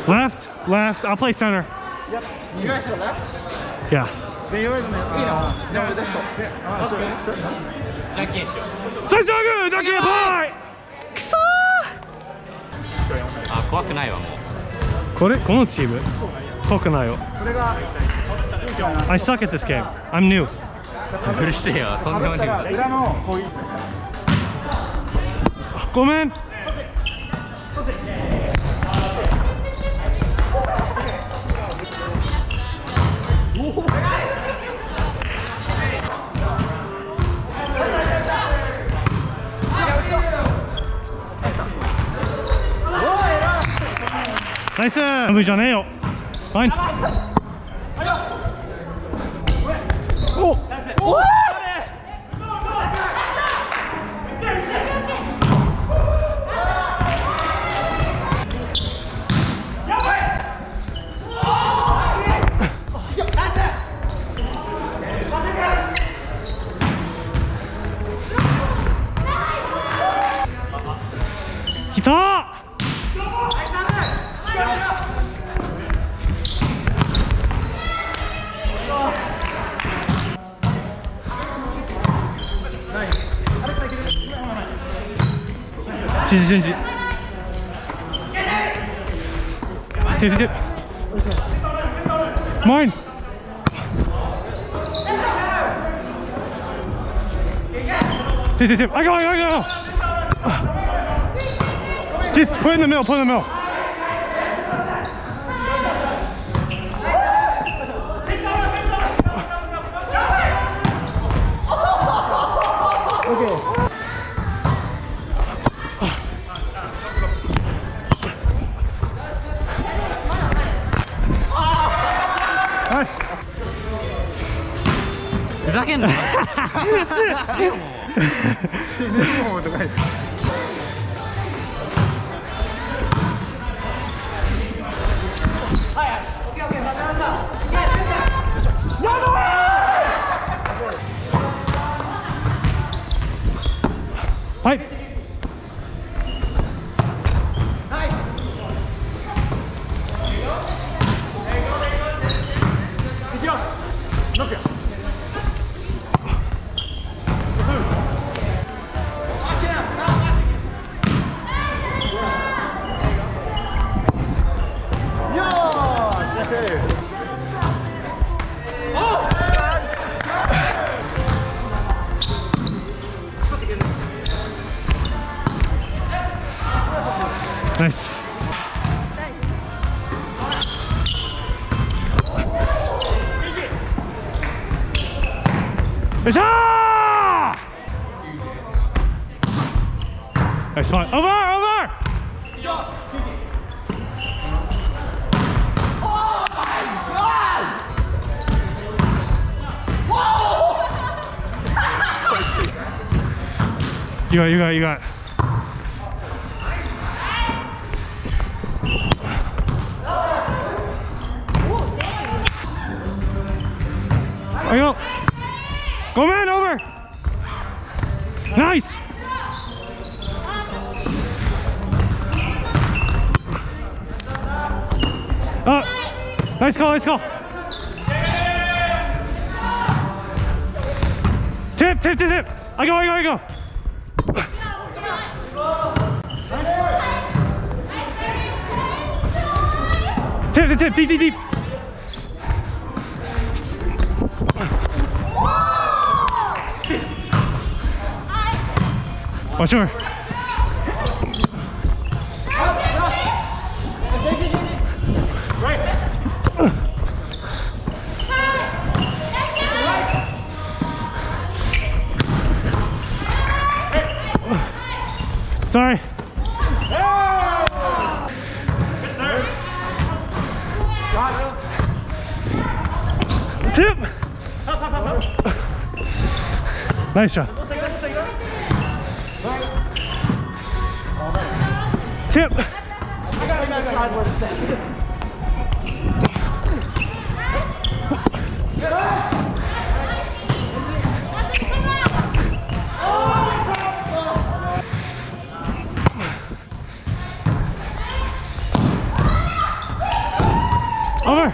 Left, left. I'll play center. Yep. You guys to the left? Yeah. Then you're in the,じゃあ俺レフト。 じゃんけんしよう。 最初はグー、じゃんけんぽい。くそあ、怖くないわもう。 このチーム怖くないよ。 これが I suck at this game. I'm new. うるせえよ。とんでもない。 裏のこういう。 ごめん。ナイス。無理じゃねえよ。ファイン。お。来た。チェンジチェンジ。手手手。マイン。手手手。I go. Just put in the middle. Put in the middle. Okay. Nice. ふざけんな。 はい。ナイス。よっしゃー。ナイスパン。オーバーオーバー。You got. There you go. Go man, over. Nice. Nice call. Tip. I go. Tip, deep. Watch over. Sorry. Good serve. Tip. Nice shot. Tip. I got sideboard to set. Over.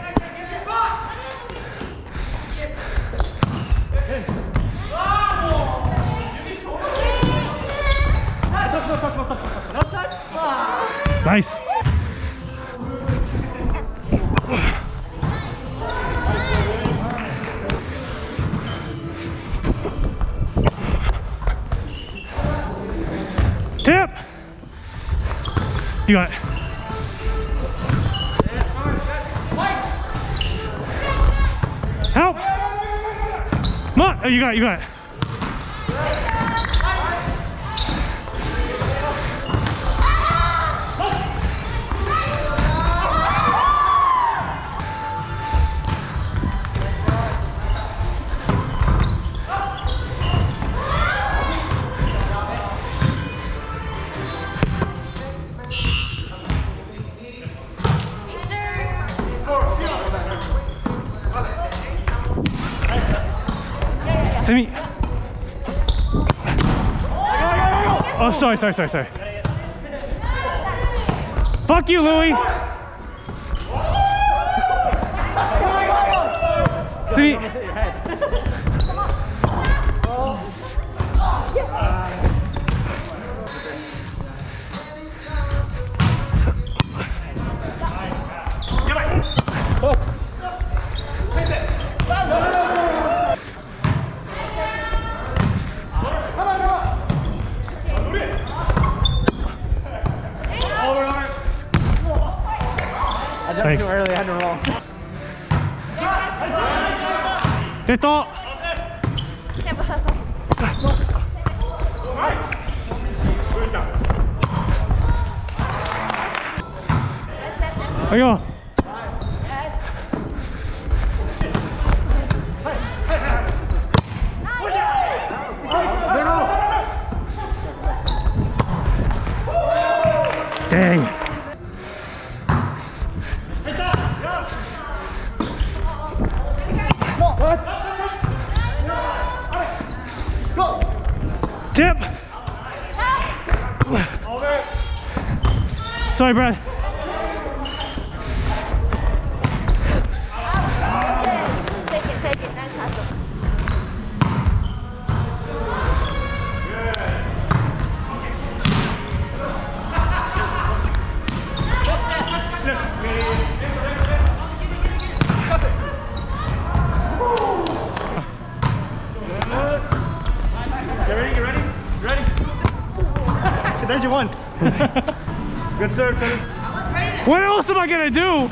Nice. Tip. You got it. Help. Come on. Oh, you got it. You got it. Semi. Oh, sorry. Fuck you, Louie. Semi. Thanks. Too early, I had to roll. Get up. There you go. Dang. Tip. Sorry, Brad. Take it. Nice hustle. Get ready? There's your one. Good serve, Tony. What else am I gonna do?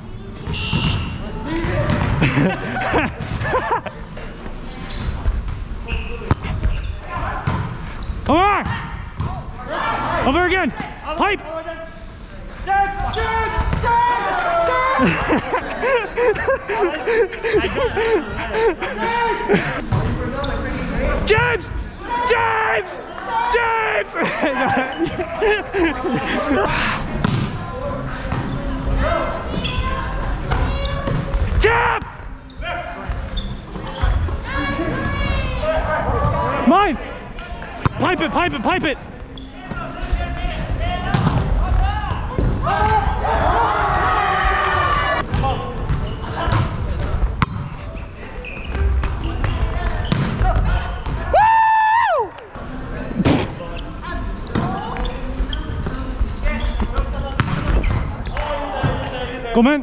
Come on! Over again! Pipe! James! Jab! Mine! Pipe it! Woo! Go, man.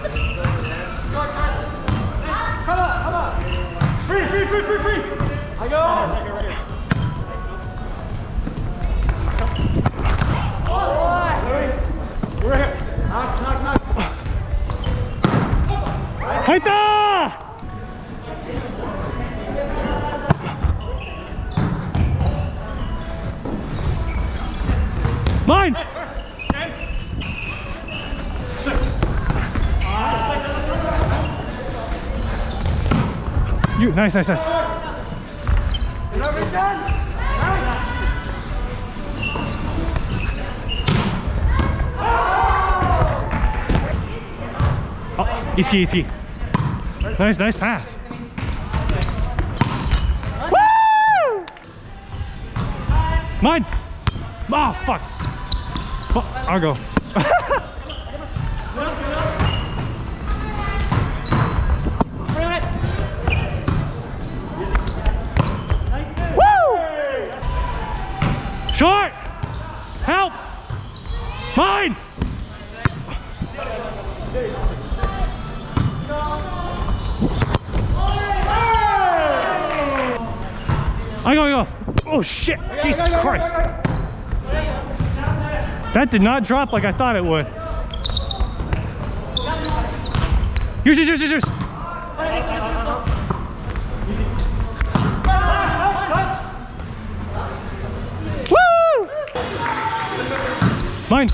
Come on. Free. I go. We're here. Knock. Haita! Mine! You, nice. Oh, easy. Nice pass. Woo! Mine! Oh, fuck. Oh, I'll go. Mine! I go. Oh shit! Jesus Christ! That did not drop like I thought it would. Yours. Woo! Mine.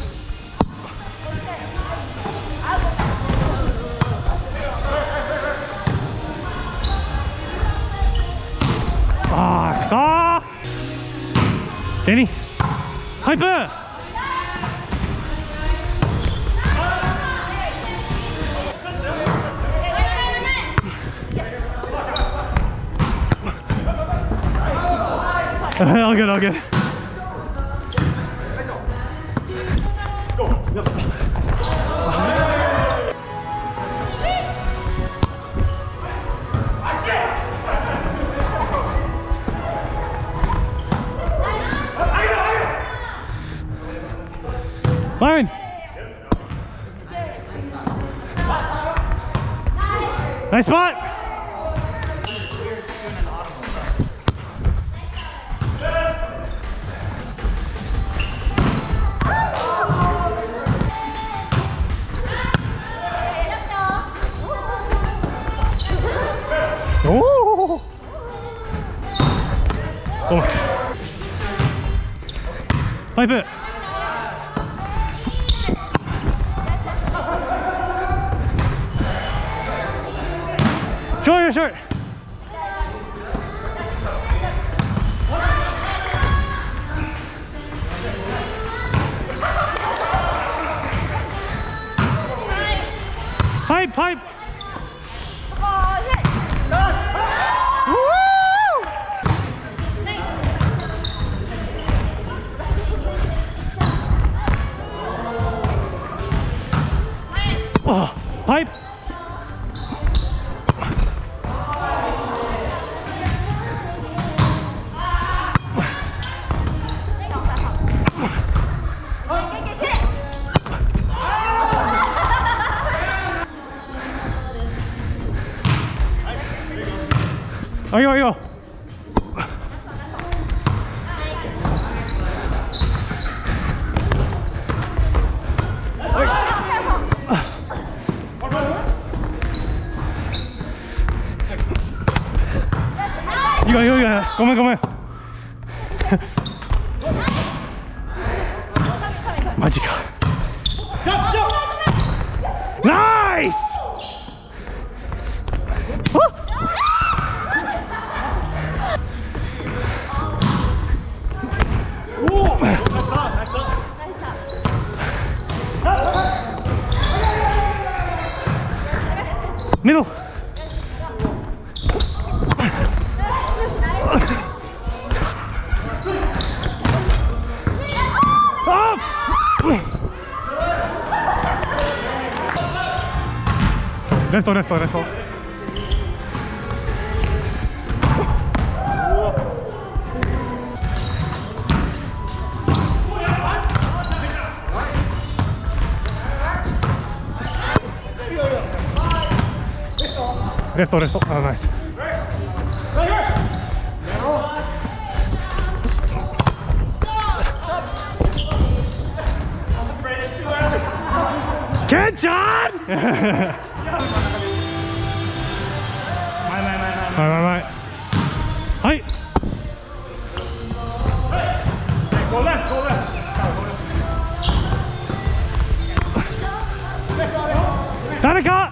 Ah, Danny, hyper. All good. Mine. Nice spot. Oh. Come on. Pipe it. Short. Pipe. Oh, pipe. Are you? You go. Come on. 마지막. Nice! Middle. Up! Left. Left. Oh, nice. Catch on! Right. Hi. Go left. Danica!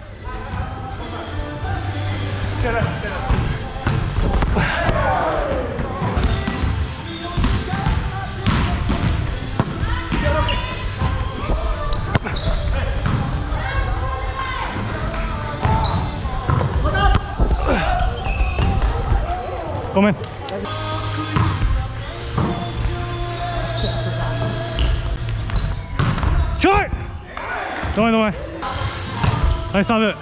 Come in. Short! Don't way. Nice stop it.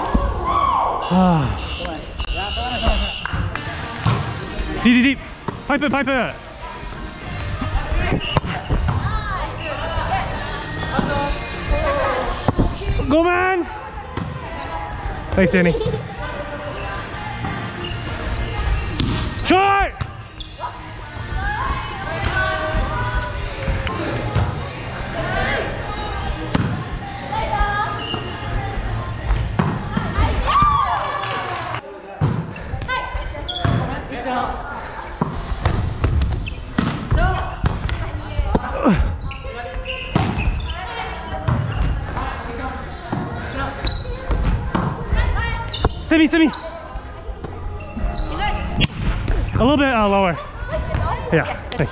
Deep. Pipe it, pipe it. Go, man. Thanks, Danny. Short. Semi. A little bit lower. Yeah, thank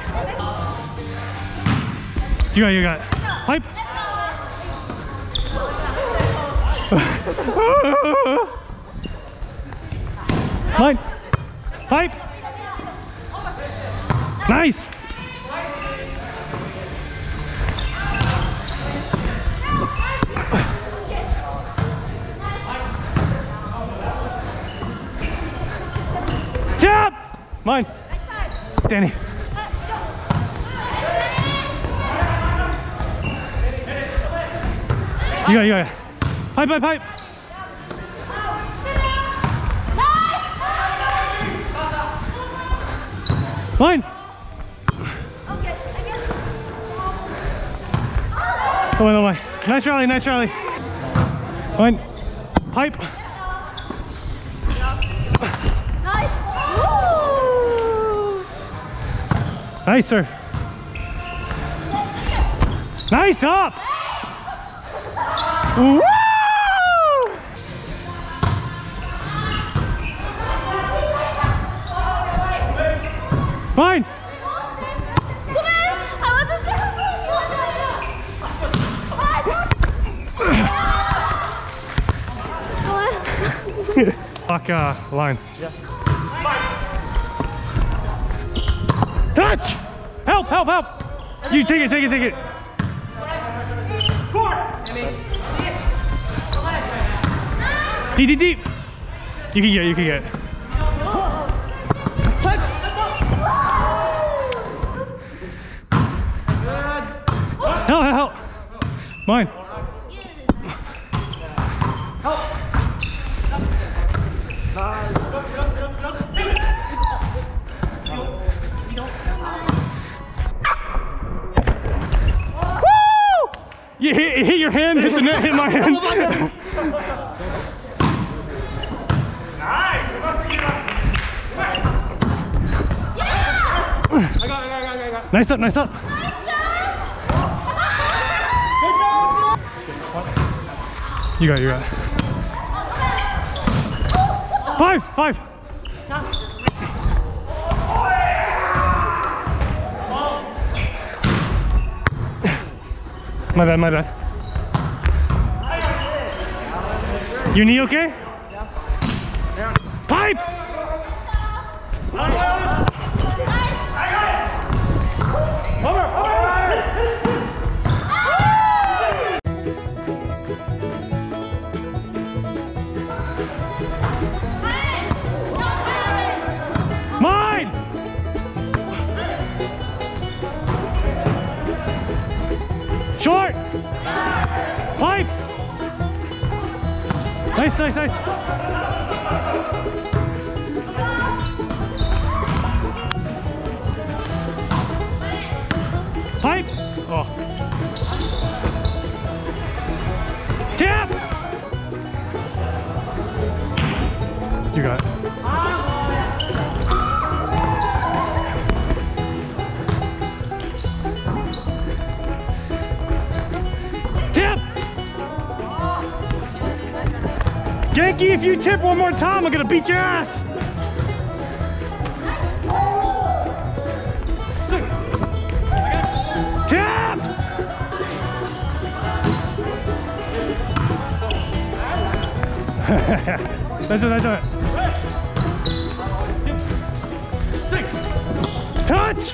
you. You got it. Pipe. Mine. Pipe. Nice. Tap! Mine. Danny. You got it. Pipe. Mine. Oh, no. Nice rally. Mine. Pipe. Nice, sir. Nice up. Woo! Fine. Lock line. Yeah. Touch! Help! You take it. Deep. You can get it. Touch! Help! Mine. Help! You hit your hand, hit the net, hit my hand. I got it. Nice up. Nice, John. You got it. 5. My bad. Your knee okay? Yeah. Pipe! Mine! Short! Pipe! Nice. Pipe! Oh. Tap! You got it. Tip! Yankee, if you tip one more time, I'm gonna beat your ass! Tip! That's it. Six. Touch!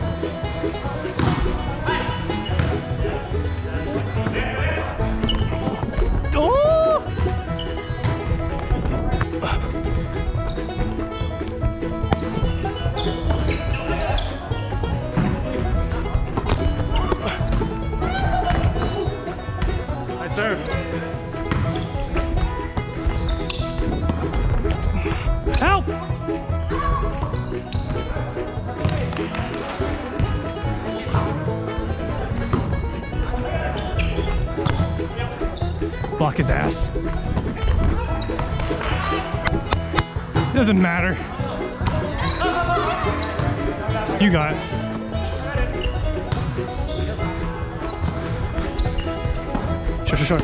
Oh! block his ass. Doesn't matter. You got it. Short.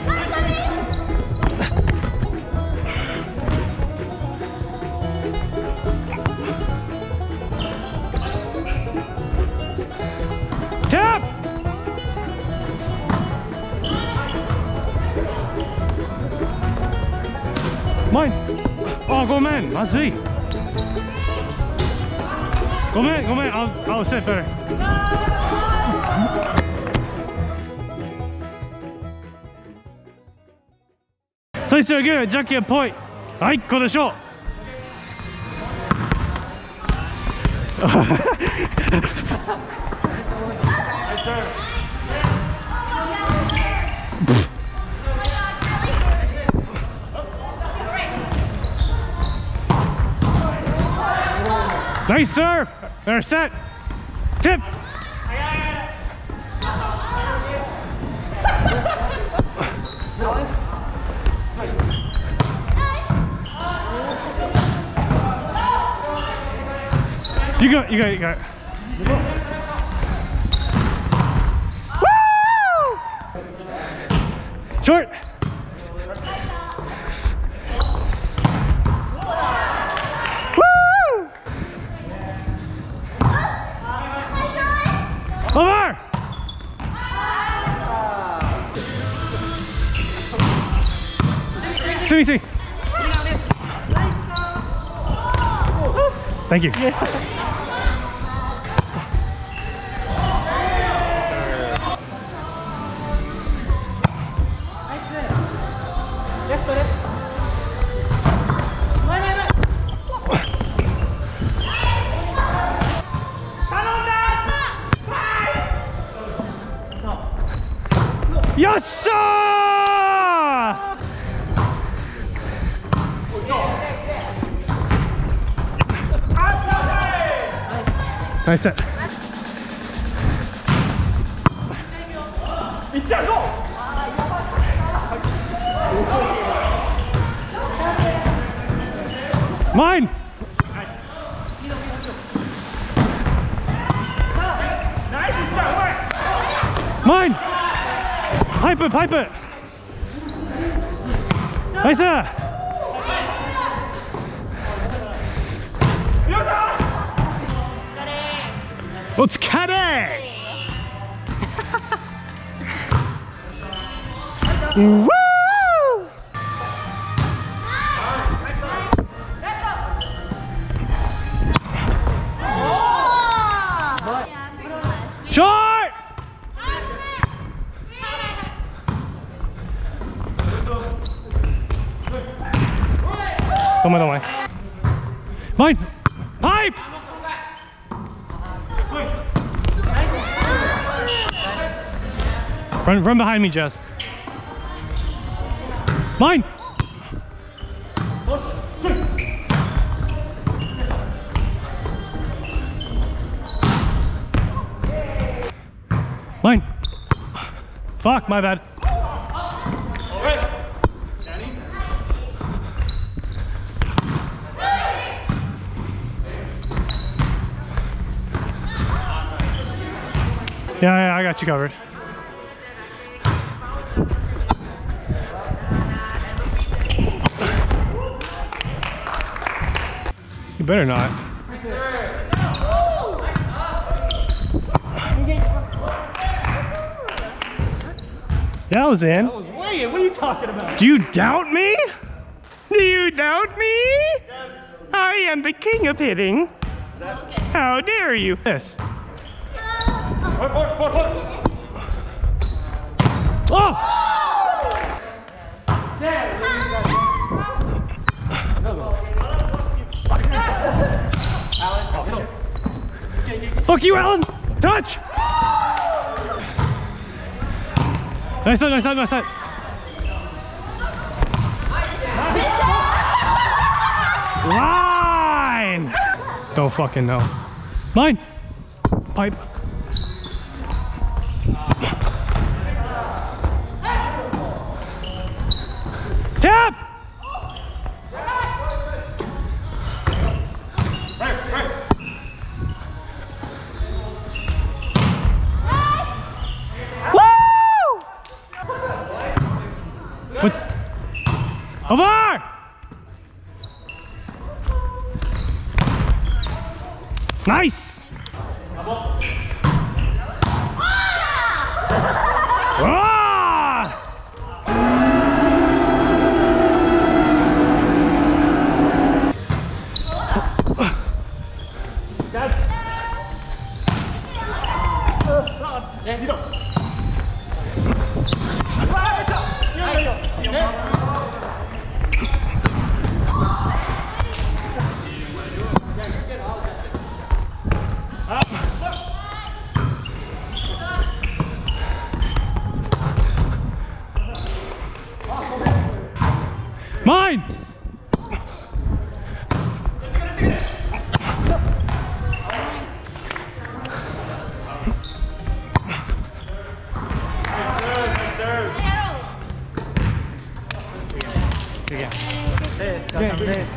Tap! Mine! Oh, go man! まずい! Go man! I'll set better. So it's good. Jackie a point. はい、こうでしょう。Nice serve. They're set. Tip. You got it. Woo! Short. Woo! Over. See. Thank you. Yassa! Nice set. Mine! Mine! Pipe it! Nice! Let's cut it! Woo! Short! Don't mind. Mine! Pipe! Run behind me, Jess. Mine! Mine! Fuck, my bad. Yeah, I got you covered. You better not. Yeah, I was in. I was way in. What are you talking about? Do you doubt me? Do you doubt me? I am the king of hitting. How dare you? This. Oh! Fuck you, Alan! Touch! Nice side. Line! Don't fucking know. Mine! Pipe. Tap! Woo! What? Over! Nice! Ah! Mine! Sige.